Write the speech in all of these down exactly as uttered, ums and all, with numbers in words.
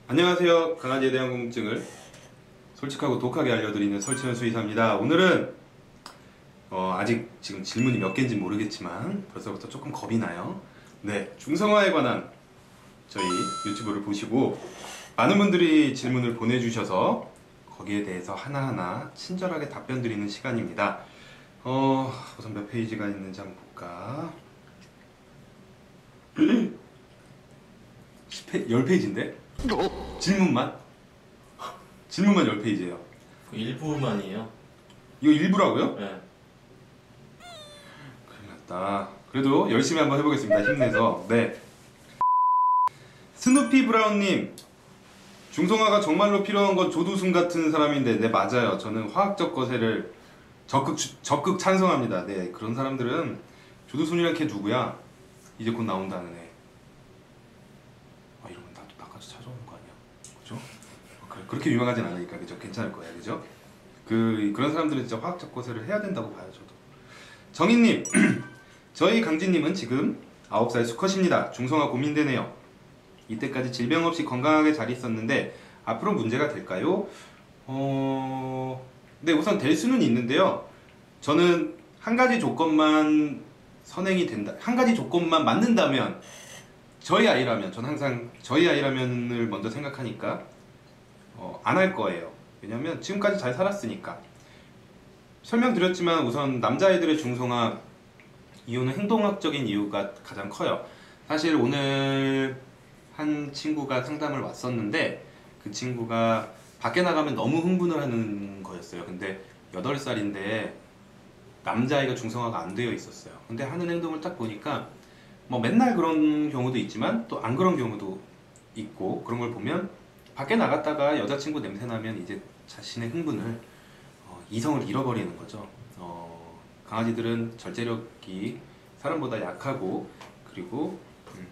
안녕하세요. 강아지에 대한 궁금증을 솔직하고 독하게 알려드리는 설치현 수의사입니다. 오늘은 어, 아직 지금 질문이 몇 개인지 모르겠지만 벌써부터 조금 겁이 나요. 네, 중성화에 관한 저희 유튜브를 보시고 많은 분들이 질문을 보내주셔서 거기에 대해서 하나하나 친절하게 답변 드리는 시간입니다. 어, 우선 몇 페이지가 있는지 한번 볼까? 십 페이지, 십 페이지인데? 질문만? 질문만 십 페이지예요. 일부만이에요. 이거 일부라고요? 네. 큰일 났다. 그래도 열심히 한번 해보겠습니다. 힘내서. 네. 스누피 브라운님, 중성화가 정말로 필요한 건 조두순 같은 사람인데, 네, 맞아요. 저는 화학적 거세를 적극, 적극 찬성합니다. 네, 그런 사람들은 조두순이란 걔 누구야? 이제 곧 나온다는 애. 아, 이러면 나도 나까지 찾아오는 거 아니야? 그죠? 어, 그래, 그렇게 유명하진 않으니까, 그죠? 괜찮을 거야, 그죠? 그, 그런 사람들은 진짜 화학적 거세를 해야 된다고 봐요, 저도. 정인님, 저희 강진님은 지금 아홉 살 수컷입니다. 중성화 고민되네요. 이때까지 질병 없이 건강하게 잘 있었는데 앞으로 문제가 될까요? 어... 네, 우선 될 수는 있는데요. 저는 한 가지 조건만 선행이 된다. 한 가지 조건만 맞는다면, 저희 아이라면, 전 항상 저희 아이라면을 먼저 생각하니까 어, 안 할 거예요. 왜냐면 지금까지 잘 살았으니까. 설명드렸지만 우선 남자아이들의 중성화 이유는 행동학적인 이유가 가장 커요. 사실 오늘 한 친구가 상담을 왔었는데 그 친구가 밖에 나가면 너무 흥분을 하는 거였어요. 근데 여덟 살인데 남자아이가 중성화가 안 되어 있었어요. 근데 하는 행동을 딱 보니까 뭐 맨날 그런 경우도 있지만 또 안 그런 경우도 있고, 그런 걸 보면 밖에 나갔다가 여자친구 냄새 나면 이제 자신의 흥분을 어, 이성을 잃어버리는 거죠. 어, 강아지들은 절제력이 사람보다 약하고, 그리고 음,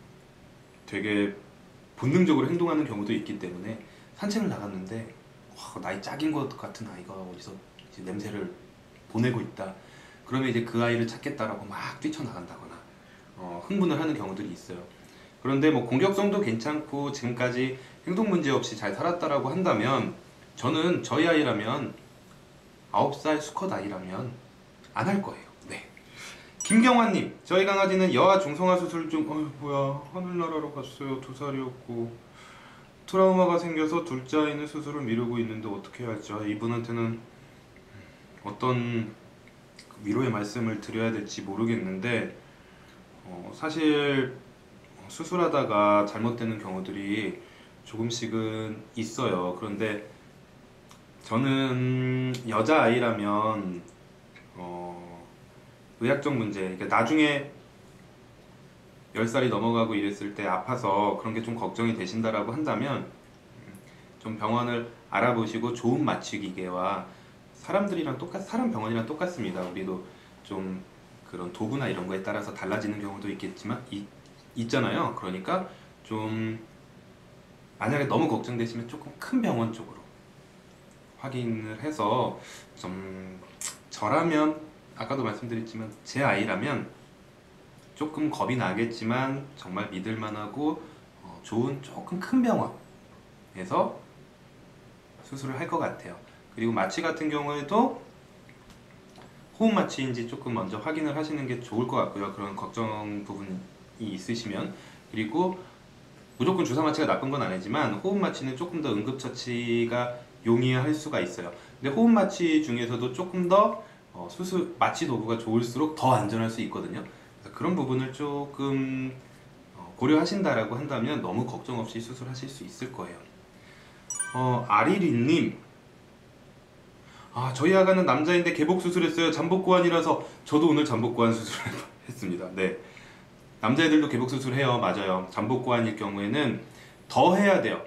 되게 본능적으로 행동하는 경우도 있기 때문에 산책을 나갔는데 와, 나이 짝인 것 같은 아이가 어디서 이제 냄새를 보내고 있다. 그러면 이제 그 아이를 찾겠다라고 막 뛰쳐나간다거나 어, 흥분을 하는 경우들이 있어요. 그런데 뭐 공격성도 괜찮고 지금까지 행동 문제 없이 잘 살았다라고 한다면, 저는 저희 아이라면 아홉 살 수컷 아이라면 안 할 거예요. 네. 김경환님, 저희 강아지는 여아 중성화 수술 중, 어휴 뭐야, 하늘나라로 갔어요. 두 살이었고 트라우마가 생겨서 둘째 아이는 수술을 미루고 있는데 어떻게 해야 할지. 이분한테는 어떤 위로의 말씀을 드려야 될지 모르겠는데, 어, 사실 수술하다가 잘못되는 경우들이 조금씩은 있어요. 그런데 저는 여자아이라면 어, 의학적 문제, 그러니까 나중에 열 살이 넘어가고 이랬을 때 아파서 그런 게 좀 걱정이 되신다라고 한다면 좀 병원을 알아보시고 좋은 마취기계와, 사람들이랑 똑같, 사람 병원이랑 똑같습니다. 우리도 좀 그런 도구나 이런 거에 따라서 달라지는 경우도 있겠지만 이, 있잖아요. 그러니까 좀 만약에 너무 걱정되시면 조금 큰 병원 쪽으로 확인을 해서, 좀 저라면 아까도 말씀드렸지만 제 아이라면 조금 겁이 나겠지만 정말 믿을만하고 어, 좋은 조금 큰 병원에서 수술을 할 것 같아요. 그리고 마취 같은 경우에도 호흡 마취인지 조금 먼저 확인을 하시는 게 좋을 것 같고요. 그런 걱정 부분이 있으시면. 그리고 무조건 주사 마취가 나쁜 건 아니지만 호흡 마취는 조금 더 응급처치가 용이할 수가 있어요. 근데 호흡 마취 중에서도 조금 더 어, 수술 마취 도구가 좋을수록 더 안전할 수 있거든요. 그래서 그런 부분을 조금 어, 고려하신다라고 한다면 너무 걱정 없이 수술하실 수 있을 거예요. 어, 아리리님, 아, 저희 아가는 남자인데 개복 수술했어요. 잠복고환이라서. 저도 오늘 잠복고환 수술을 했습니다. 네, 남자애들도 개복 수술해요. 맞아요. 잠복고환일 경우에는 더 해야 돼요.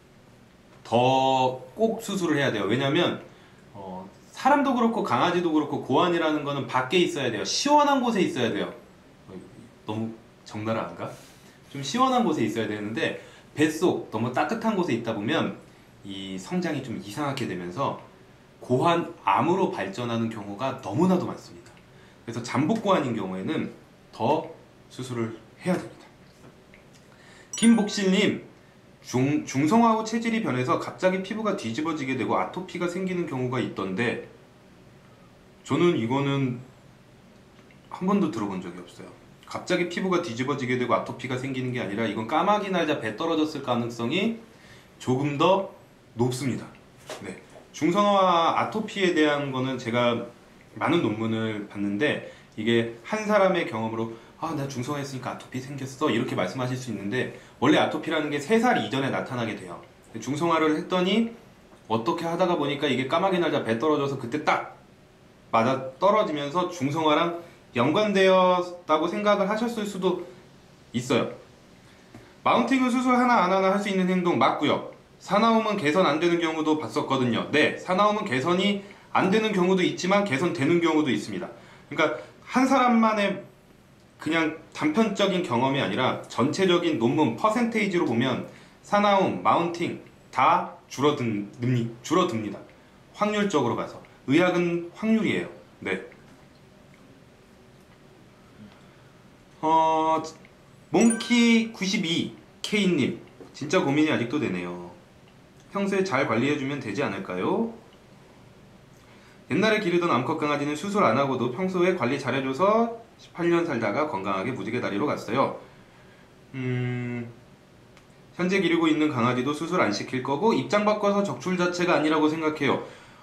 더 꼭 수술을 해야 돼요. 왜냐면 어, 사람도 그렇고 강아지도 그렇고 고환이라는 거는 밖에 있어야 돼요. 시원한 곳에 있어야 돼요. 너무 적나라한가? 좀 시원한 곳에 있어야 되는데 뱃속 너무 따뜻한 곳에 있다 보면 이 성장이 좀 이상하게 되면서 고환암으로 발전하는 경우가 너무나도 많습니다. 그래서 잠복고환인 경우에는 더 수술을 해야 됩니다. 김복실님, 중, 중성화 후 체질이 변해서 갑자기 피부가 뒤집어지게 되고 아토피가 생기는 경우가 있던데 저는 이거는 한 번도 들어본 적이 없어요. 갑자기 피부가 뒤집어지게 되고 아토피가 생기는 게 아니라 이건 까마귀 날자 배 떨어졌을 가능성이 조금 더 높습니다. 네. 중성화 아토피에 대한 거는 제가 많은 논문을 봤는데 이게 한 사람의 경험으로 아, 나 중성화했으니까 아토피 생겼어 이렇게 말씀하실 수 있는데 원래 아토피라는 게 세 살 이전에 나타나게 돼요. 중성화를 했더니 어떻게 하다가 보니까 이게 까마귀 날자 배 떨어져서 그때 딱 맞아 떨어지면서 중성화랑 연관되었다고 생각을 하셨을 수도 있어요. 마운팅은 수술 하나 안 하나 할 수 있는 행동 맞고요. 사나움은 개선 안 되는 경우도 봤었거든요. 네, 사나움은 개선이 안 되는 경우도 있지만 개선되는 경우도 있습니다. 그러니까 한 사람만의 그냥 단편적인 경험이 아니라 전체적인 논문 퍼센테이지로 보면 사나움, 마운팅 다 줄어듭니, 줄어듭니다. 확률적으로 봐서. 의학은 확률이에요. 네. 어, 몽키 구십이 케이님 진짜 고민이 아직도 되네요. 평소에 잘 관리해주면 되지 않을까요? 옛날에 기르던 암컷 강아지는 수술 안 하고도 평소에 관리 잘해줘서 십팔 년 살다가 건강하게 무지개 다리로 갔어요. 음, 현재 기르고 있는 강아지도 수술 안 시킬 거고 입장 바꿔서 적출 자체가 아니라고 생각해요.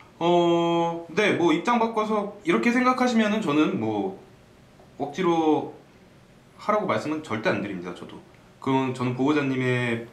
어, 네, 뭐 입장 바꿔서 이렇게 생각하시면은 저는 뭐 억지로 하라고 말씀은 절대 안 드립니다. 저도. 그건 저는 보호자님의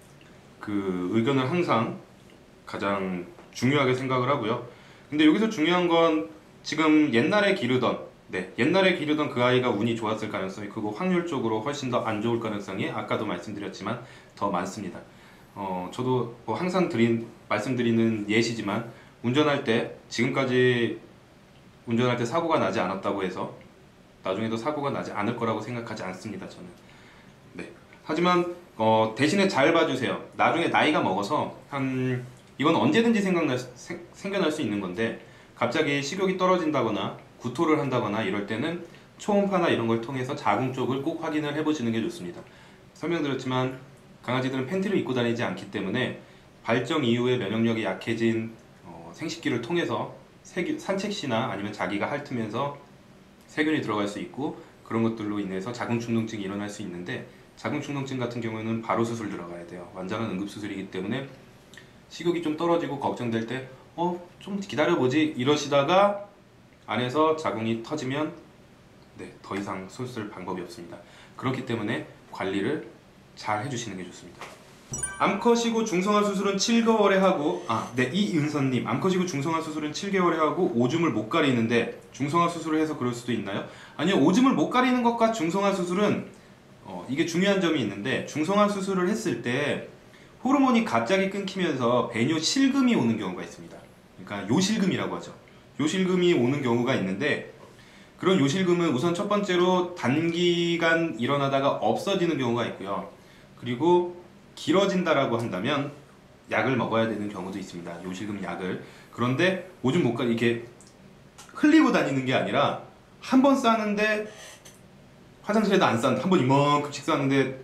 그 의견을 항상 가장 중요하게 생각을 하고요. 근데 여기서 중요한 건 지금 옛날에 기르던 네 옛날에 기르던 그 아이가 운이 좋았을 가능성이 크고 확률적으로 훨씬 더 안 좋을 가능성이 아까도 말씀드렸지만 더 많습니다. 어 저도 뭐 항상 드린 말씀드리는 예시지만 운전할 때 지금까지 운전할 때 사고가 나지 않았다고 해서 나중에도 사고가 나지 않을 거라고 생각하지 않습니다. 저는. 네. 하지만 어, 대신에 잘 봐주세요. 나중에 나이가 먹어서 한 이건 언제든지 생각날, 생, 생겨날 수 있는 건데 갑자기 식욕이 떨어진다거나 구토를 한다거나 이럴 때는 초음파나 이런 걸 통해서 자궁 쪽을 꼭 확인을 해보시는 게 좋습니다. 설명드렸지만 강아지들은 팬티를 입고 다니지 않기 때문에 발정 이후에 면역력이 약해진 어, 생식기를 통해서 세균, 산책시나 아니면 자기가 핥으면서 세균이 들어갈 수 있고 그런 것들로 인해서 자궁충동증이 일어날 수 있는데 자궁충동증 같은 경우에는 바로 수술 들어가야 돼요. 완전한 응급수술이기 때문에 식욕이 좀 떨어지고 걱정될 때 어? 좀 기다려보지 이러시다가 안에서 자궁이 터지면 네, 더 이상 수술 방법이 없습니다. 그렇기 때문에 관리를 잘 해주시는 게 좋습니다. 암컷이고 중성화 수술은 칠 개월에 하고 아, 네, 이은선님 암컷이고 중성화 수술은 칠 개월에 하고 오줌을 못 가리는데 중성화 수술을 해서 그럴 수도 있나요? 아니요, 오줌을 못 가리는 것과 중성화 수술은 어, 이게 중요한 점이 있는데 중성화 수술을 했을 때 호르몬이 갑자기 끊기면서 배뇨 실금이 오는 경우가 있습니다. 그러니까 요실금이라고 하죠. 요실금이 오는 경우가 있는데 그런 요실금은 우선 첫 번째로 단기간 일어나다가 없어지는 경우가 있고요. 그리고 길어진다라고 한다면 약을 먹어야 되는 경우도 있습니다. 요실금 약을. 그런데 오줌 못 가 이렇게 흘리고 다니는 게 아니라 한 번 싸는데 화장실에도 안 싼다. 한 번 이만큼씩 싸는데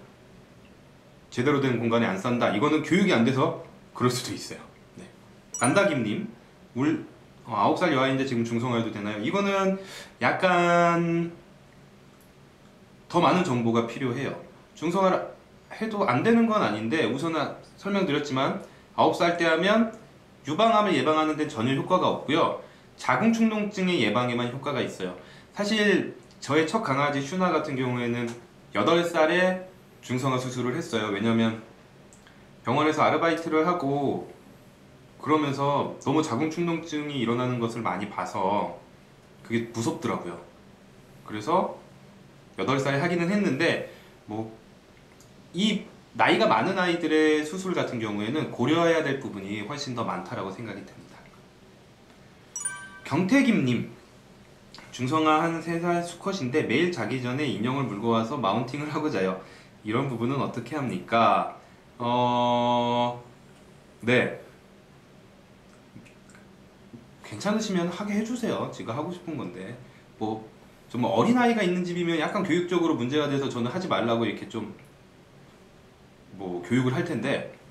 제대로 된 공간에 안 싼다. 이거는 교육이 안 돼서 그럴 수도 있어요. 네. 안다김님, 울 어, 아홉 살 여아인데 지금 중성화해도 되나요? 이거는 약간 더 많은 정보가 필요해요. 중성화를 해도 안 되는 건 아닌데 우선 설명드렸지만 아홉 살 때 하면 유방암을 예방하는 데 전혀 효과가 없고요. 자궁충동증의 예방에만 효과가 있어요. 사실 저의 첫 강아지 슈나 같은 경우에는 여덟 살에 중성화 수술을 했어요. 왜냐면 병원에서 아르바이트를 하고 그러면서 너무 자궁충동증이 일어나는 것을 많이 봐서 그게 무섭더라고요. 그래서 여덟 살에 하기는 했는데 뭐 이 나이가 많은 아이들의 수술 같은 경우에는 고려해야 될 부분이 훨씬 더 많다라고 생각이 됩니다. 경태김님, 중성화 한 세 살 수컷인데 매일 자기 전에 인형을 물고 와서 마운팅을 하고 자요. 이런 부분은 어떻게 합니까? 어... 네. 괜찮으시면 하게 해주세요. 제가 하고 싶은 건데 뭐 좀 어린아이가 있는 집이면 약간 교육적으로 문제가 돼서 저는 하지 말라고 이렇게 좀 뭐 교육을 할 텐데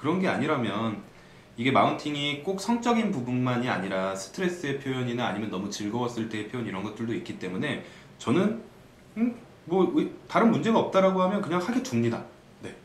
그런 게 아니라면 이게 마운팅이 꼭 성적인 부분만이 아니라 스트레스의 표현이나 아니면 너무 즐거웠을 때의 표현 이런 것들도 있기 때문에 저는 음, 뭐 의- 다른 문제가 없다라고 하면 그냥 하게 둡니다. 네.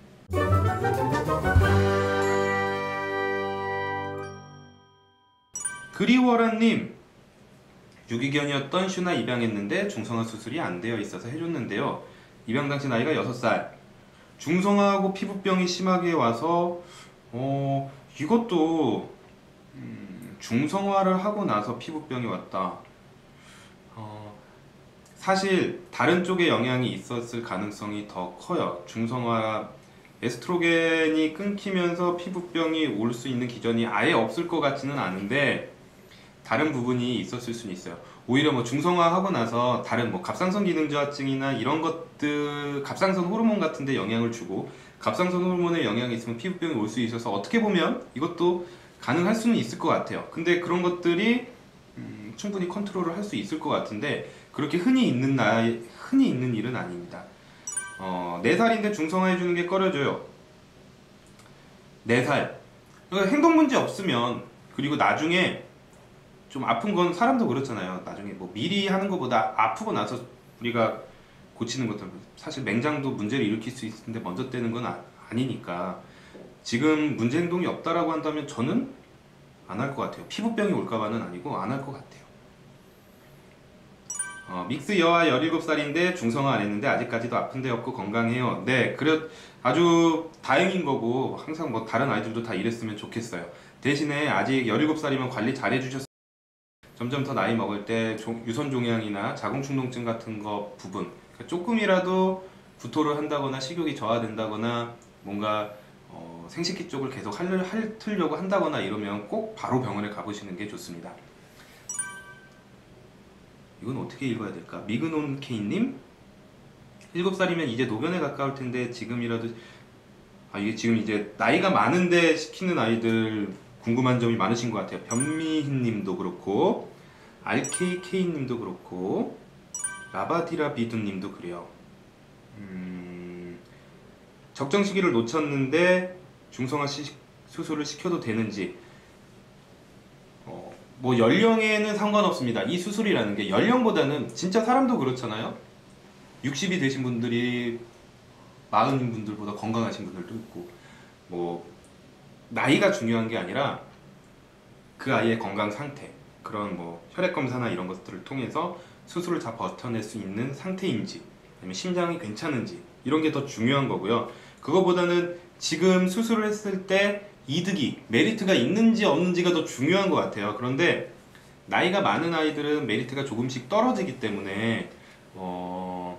그리워라님, 유기견이었던 슈나 입양했는데 중성화 수술이 안 되어 있어서 해줬는데요. 입양 당시 나이가 여섯 살. 중성화하고 피부병이 심하게 와서 어 이것도 음, 중성화를 하고 나서 피부병이 왔다. 어, 사실 다른 쪽에 영향이 있었을 가능성이 더 커요. 중성화 에스트로겐이 끊기면서 피부병이 올 수 있는 기전이 아예 없을 것 같지는 않은데 다른 부분이 있었을 수는 있어요. 오히려 뭐 중성화하고 나서 다른 뭐 갑상선 기능 저하증이나 이런 것들, 갑상선 호르몬 같은 데 영향을 주고 갑상선 호르몬에 영향이 있으면 피부병이 올 수 있어서 어떻게 보면 이것도 가능할 수는 있을 것 같아요. 근데 그런 것들이 음, 충분히 컨트롤을 할 수 있을 것 같은데 그렇게 흔히 있는 나이, 흔히 있는 일은 아닙니다. 어, 네 살인데 중성화 해주는 게 꺼려져요. 네 살. 그러니까 행동 문제 없으면 그리고 나중에 좀 아픈 건 사람도 그렇잖아요. 나중에 뭐 미리 하는 것보다 아프고 나서 우리가 고치는 것들 사실 맹장도 문제를 일으킬 수 있는데 먼저 떼는 건 아, 아니니까 지금 문제 행동이 없다라고 한다면 저는 안 할 것 같아요. 피부병이 올까봐는 아니고 안 할 것 같아요. 어, 믹스 여아 열일곱 살인데 중성화 안 했는데 아직까지도 아픈 데 없고 건강해요. 네, 그래 아주 다행인 거고 항상 뭐 다른 아이들도 다 이랬으면 좋겠어요. 대신에 아직 열일곱 살이면 관리 잘 해주셨어요. 점점 더 나이 먹을 때 종- 유선 종양이나 자궁충동증 같은 거 부분 그러니까 조금이라도 구토를 한다거나 식욕이 저하된다거나 뭔가 어, 생식기 쪽을 계속 할, 핥으려고 한다거나 이러면 꼭 바로 병원에 가보시는 게 좋습니다. 이건 어떻게 읽어야 될까? 미그논 케이님 일곱 살이면 이제 노변에 가까울 텐데 지금이라도 아 이게 지금 이제 나이가 많은데 시키는 아이들 궁금한 점이 많으신 것 같아요. 변미희 님도 그렇고 알케이케이 님도 그렇고 라바디라 비두 님도 그래요. 음, 적정 시기를 놓쳤는데 중성화 시, 수술을 시켜도 되는지 어, 뭐 연령에는 상관없습니다. 이 수술이라는 게 연령보다는 진짜 사람도 그렇잖아요. 육십이 되신 분들이 마흔인 분들보다 건강하신 분들도 있고 뭐 나이가 중요한 게 아니라 그 아이의 건강 상태 그런 뭐 혈액 검사나 이런 것들을 통해서 수술을 다 버텨낼 수 있는 상태인지 아니면 심장이 괜찮은지 이런 게 더 중요한 거고요. 그거보다는 지금 수술을 했을 때 이득이 메리트가 있는지 없는지가 더 중요한 것 같아요. 그런데 나이가 많은 아이들은 메리트가 조금씩 떨어지기 때문에 어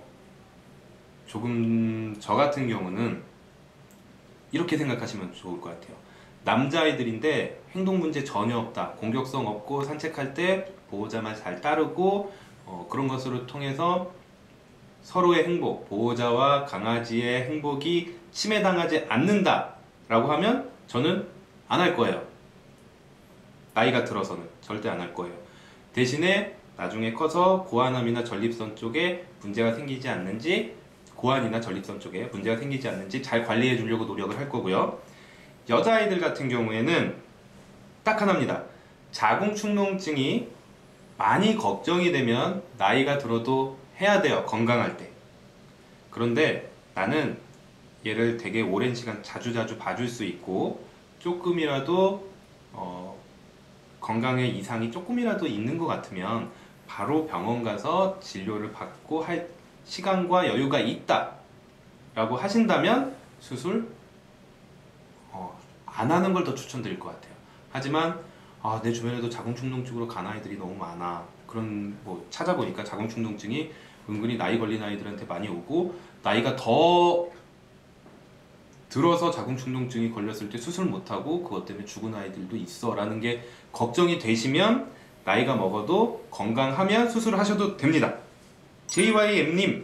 조금 저 같은 경우는 이렇게 생각하시면 좋을 것 같아요. 남자아이들인데 행동 문제 전혀 없다. 공격성 없고 산책할 때 보호자만 잘 따르고 어, 그런 것으로 통해서 서로의 행복, 보호자와 강아지의 행복이 침해당하지 않는다 라고 하면 저는 안 할 거예요. 나이가 들어서는 절대 안 할 거예요. 대신에 나중에 커서 고환암이나 전립선 쪽에 문제가 생기지 않는지 고환이나 전립선 쪽에 문제가 생기지 않는지 잘 관리해 주려고 노력을 할 거고요. 여자아이들 같은 경우에는 딱 하나입니다. 자궁축농증이 많이 걱정이 되면 나이가 들어도 해야 돼요. 건강할 때. 그런데 나는 얘를 되게 오랜 시간 자주자주 봐줄 수 있고 조금이라도 어, 건강에 이상이 조금이라도 있는 것 같으면 바로 병원 가서 진료를 받고 할 시간과 여유가 있다 라고 하신다면 수술 어, 안 하는 걸 더 추천드릴 것 같아요. 하지만 아, 내 주변에도 자궁충동증으로 간 아이들이 너무 많아. 그런 뭐 찾아보니까 자궁충동증이 은근히 나이 걸린 아이들한테 많이 오고 나이가 더 들어서 자궁충동증이 걸렸을 때 수술 못하고 그것 때문에 죽은 아이들도 있어 라는 게 걱정이 되시면 나이가 먹어도 건강하면 수술을 하셔도 됩니다. 제이와이엠님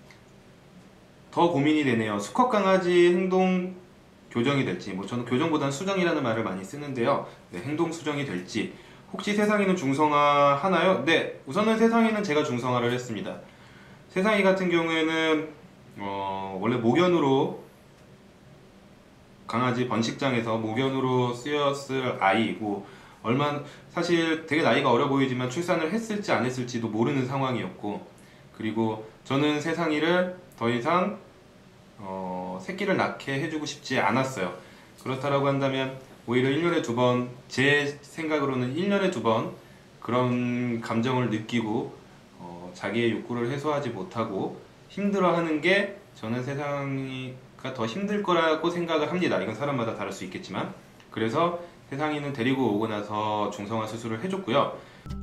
더 고민이 되네요. 수컷 강아지 행동 교정이 될지 뭐 저는 교정보다는 수정이라는 말을 많이 쓰는데요. 네, 행동 수정이 될지 혹시 세상이는 중성화 하나요? 네, 우선은 세상이는 제가 중성화를 했습니다. 세상이 같은 경우에는 어, 원래 모견으로 강아지 번식장에서 모견으로 쓰였을 아이이고 얼마 사실 되게 나이가 어려 보이지만 출산을 했을지 안 했을지도 모르는 상황이었고 그리고 저는 세상이를 더 이상 어, 새끼를 낳게 해주고 싶지 않았어요. 그렇다라고 한다면 오히려 일 년에 두 번, 제 생각으로는 일 년에 두 번 그런 감정을 느끼고 어, 자기의 욕구를 해소하지 못하고 힘들어하는 게 저는 세상이가 더 힘들 거라고 생각을 합니다. 이건 사람마다 다를 수 있겠지만 그래서 세상이는 데리고 오고 나서 중성화 수술을 해줬고요.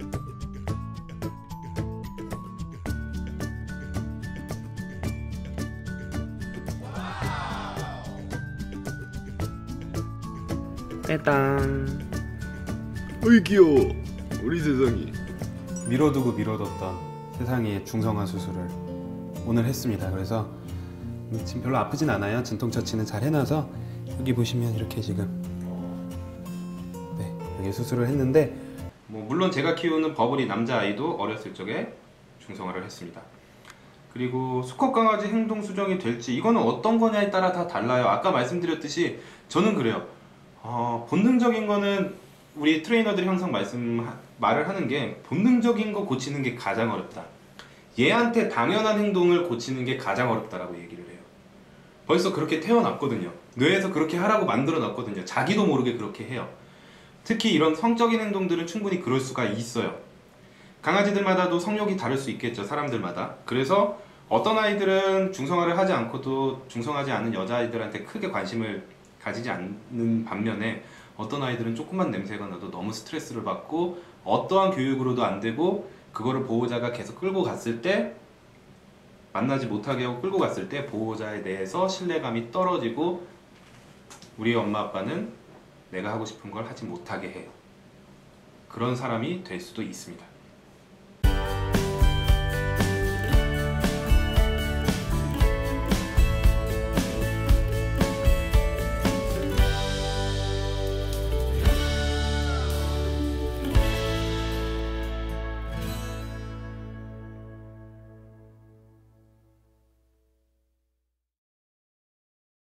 빼땅. 어이 귀여워 우리 세상이. 미뤄두고 미뤄뒀던 세상이의 중성화 수술을 오늘 했습니다. 그래서 지금 별로 아프진 않아요. 진통 처치는 잘 해놔서 여기 보시면 이렇게 지금 네 여기 수술을 했는데 뭐 물론 제가 키우는 버블이 남자아이도 어렸을 적에 중성화를 했습니다. 그리고 수컷 강아지 행동 수정이 될지 이거는 어떤 거냐에 따라 다 달라요. 아까 말씀드렸듯이 저는 그래요. 어, 본능적인 거는 우리 트레이너들이 항상 말씀 말을 하는 게 본능적인 거 고치는 게 가장 어렵다. 얘한테 당연한 행동을 고치는 게 가장 어렵다라고 얘기를 해요. 벌써 그렇게 태어났거든요. 뇌에서 그렇게 하라고 만들어 놨거든요. 자기도 모르게 그렇게 해요. 특히 이런 성적인 행동들은 충분히 그럴 수가 있어요. 강아지들마다도 성욕이 다를 수 있겠죠. 사람들마다. 그래서 어떤 아이들은 중성화를 하지 않고도 중성하지 않은 여자아이들한테 크게 관심을 가지지 않는 반면에 어떤 아이들은 조금만 냄새가 나도 너무 스트레스를 받고 어떠한 교육으로도 안 되고 그거를 보호자가 계속 끌고 갔을 때 만나지 못하게 하고 끌고 갔을 때 보호자에 대해서 신뢰감이 떨어지고 우리 엄마 아빠는 내가 하고 싶은 걸 하지 못하게 해요. 그런 사람이 될 수도 있습니다.